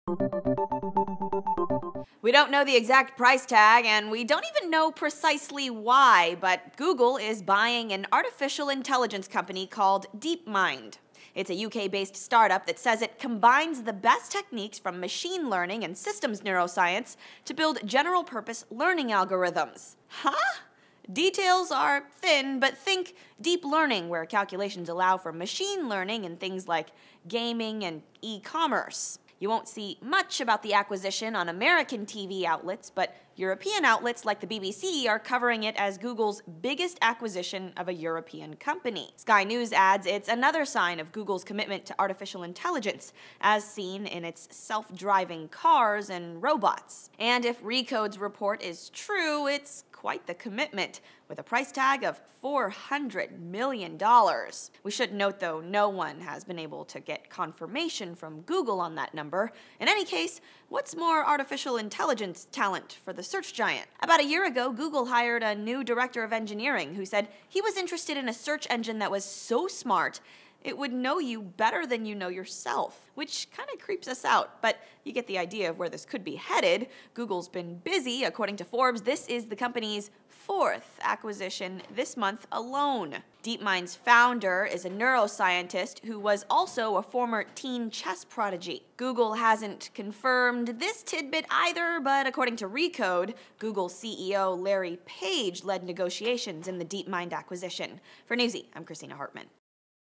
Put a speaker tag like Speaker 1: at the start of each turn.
Speaker 1: We don't know the exact price tag, and we don't even know precisely why, but Google is buying an artificial intelligence company called DeepMind. It's a UK-based startup that says it combines the best techniques from machine learning and systems neuroscience to build general-purpose learning algorithms. Huh? Details are thin, but think deep learning, where calculations allow for machine learning in things like gaming and e-commerce. You won't see much about the acquisition on American TV outlets, but European outlets like the BBC are covering it as Google's biggest acquisition of a European company. Sky News adds it's another sign of Google's commitment to artificial intelligence, as seen in its self-driving cars and robots. And if Recode's report is true, it's quite the commitment, with a price tag of $400 million. We should note, though, no one has been able to get confirmation from Google on that number. In any case, what's more artificial intelligence talent for the search giant? About a year ago, Google hired a new director of engineering who said he was interested in a search engine that was so smart it would know you better than you know yourself, which kind of creeps us out, but you get the idea of where this could be headed. Google's been busy. According to Forbes, this is the company's fourth acquisition this month alone. DeepMind's founder is a neuroscientist who was also a former teen chess prodigy. Google hasn't confirmed this tidbit either, but according to Recode, Google CEO Larry Page led negotiations in the DeepMind acquisition. For Newsy, I'm Christina Hartman.